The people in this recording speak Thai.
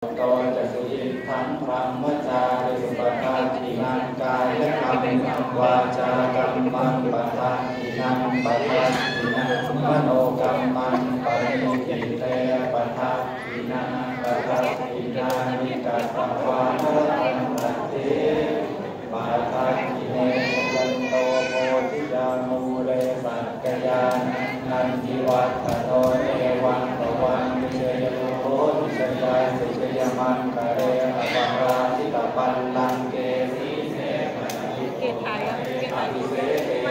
โตจะสุยิทังพรหมจาริสุปทาทินังกายกรรมังวาจากรรมังปทาทินังปทาทินังมโนกรรมังปริทิเตปทาทินังปทาทินานิกัสสวานรังตัตติปาทาทิเนยันโตโพธิยามูเรสักกยานันทิวัฒโนเอวังตวันวิเชยโลโภติชยาสิชยมังคะเรอปังราชิตปัลลังเกสีเสปะนิเกไทยเกไทย